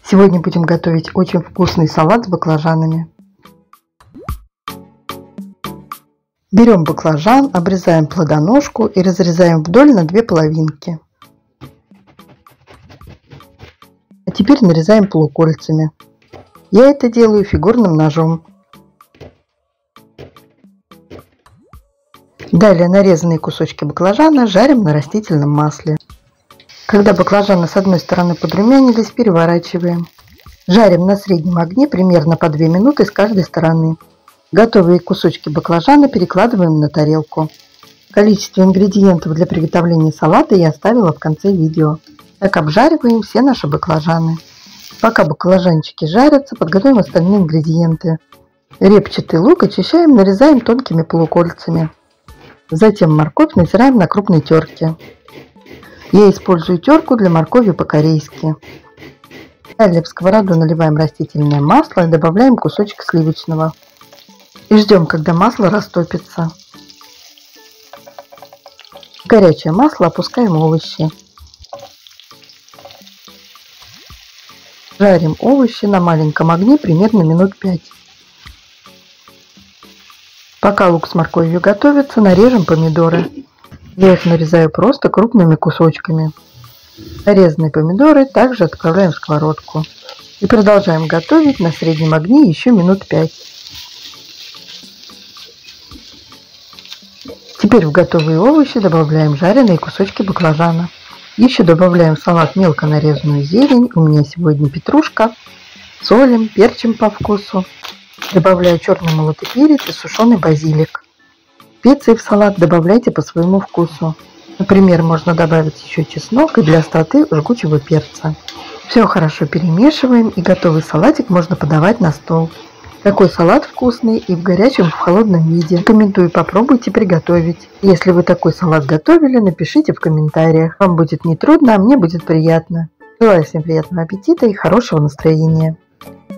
Сегодня будем готовить очень вкусный салат с баклажанами. Берем баклажан, обрезаем плодоножку и разрезаем вдоль на две половинки. А теперь нарезаем полукольцами. Я это делаю фигурным ножом. Далее нарезанные кусочки баклажана жарим на растительном масле. Когда баклажаны с одной стороны подрумянились, переворачиваем. Жарим на среднем огне примерно по 2 минуты с каждой стороны. Готовые кусочки баклажана перекладываем на тарелку. Количество ингредиентов для приготовления салата я оставила в конце видео. Так обжариваем все наши баклажаны. Пока баклажанчики жарятся, подготовим остальные ингредиенты. Репчатый лук очищаем, нарезаем тонкими полукольцами. Затем морковь натираем на крупной терке. Я использую терку для моркови по-корейски. Далее в сковороду наливаем растительное масло и добавляем кусочек сливочного. И ждем, когда масло растопится. В горячее масло опускаем овощи. Жарим овощи на маленьком огне примерно минут 5. Пока лук с морковью готовится, нарежем помидоры. Я их нарезаю просто крупными кусочками. Нарезанные помидоры также отправляем в сковородку. И продолжаем готовить на среднем огне еще минут 5. Теперь в готовые овощи добавляем жареные кусочки баклажана. Еще добавляем в салат мелко нарезанную зелень. У меня сегодня петрушка. Солим, перчим по вкусу. Добавляю черный молотый перец и сушеный базилик. Специи в салат добавляйте по своему вкусу. Например, можно добавить еще чеснок и для остроты жгучего перца. Все хорошо перемешиваем, и готовый салатик можно подавать на стол. Такой салат вкусный и в горячем, и в холодном виде. Рекомендую, попробуйте приготовить. Если вы такой салат готовили, напишите в комментариях. Вам будет не трудно, а мне будет приятно. Желаю всем приятного аппетита и хорошего настроения.